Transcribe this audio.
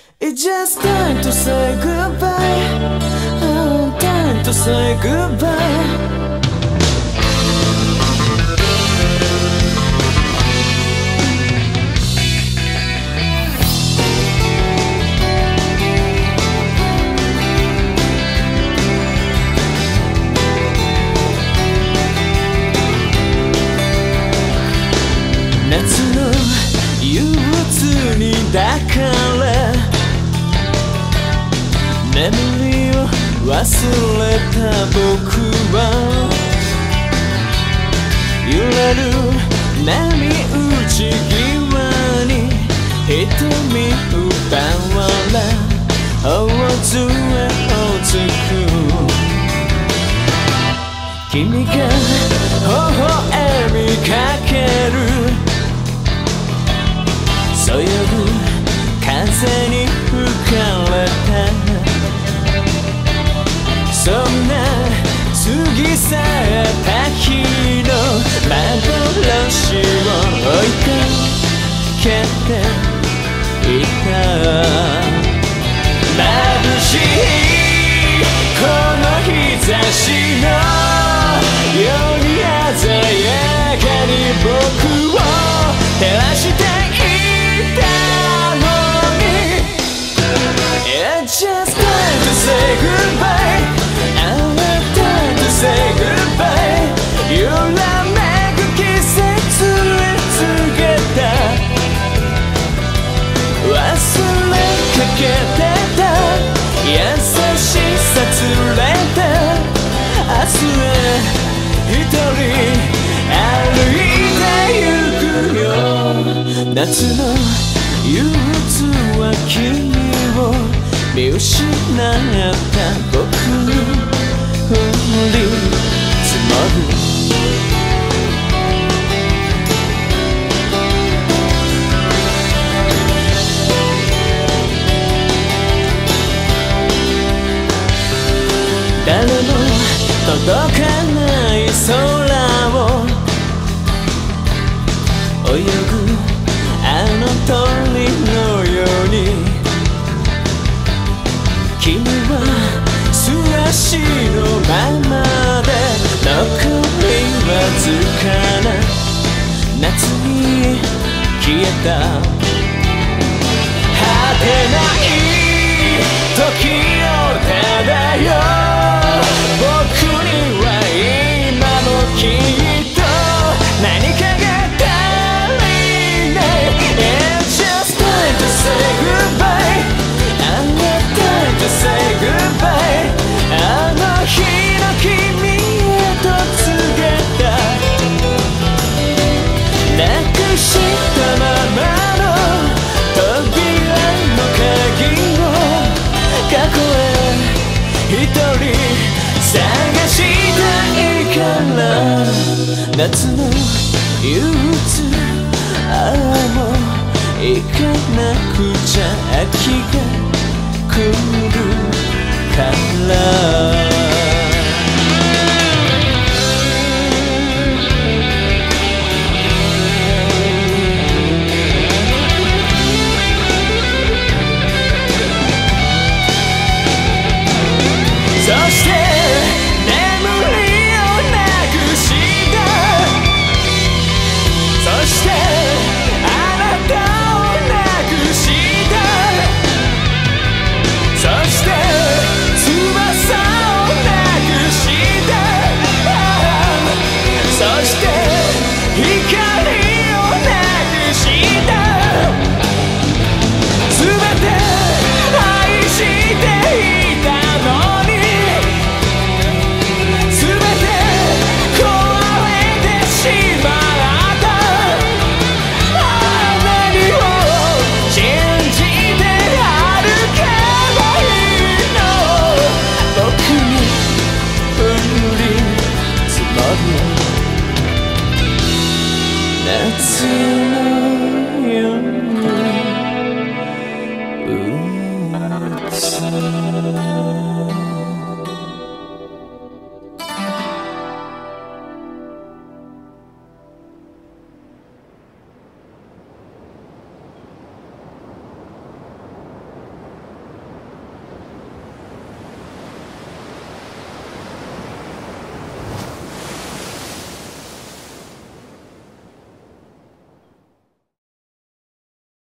It's just time to say goodbye. Oh, time to say goodbye. 夏の憂鬱に抱かれ眠りを忘れた僕は揺れる波打ち際に瞳奪われ大杖をつく君が微笑みかけるそよぐ風に吹かれたそんな過ぎ去った日の幻を追いかけていた眩しいこの日差しのように鮮やかに僕を照らしていたのに It's just time to say goodbye Time to say goodbye 揺らめく季節へ告げた忘れかけてた優しさ連れて明日へ一人歩いてゆくよ夏の憂鬱は君を見失った僕に降り積もる誰も届かない空を泳ぐあの鳥のように君は素足のままで残りわずかな夏に消えた果てない時を漂う僕には今もきっと何かが足りない It's just time to say goodbye Time to say goodbye あの日の君へと告げたなくしたままの扉の鍵を過去へ一人探したいから夏の憂鬱ああもう行かなくちゃ秋が来るからそして眠りをなくしたそしてあなたをなくしたそして翼をなくしたそして光をなくした全て愛していたのに全て壊れてしまった何を信じて歩けばいいの僕に降り積もる夏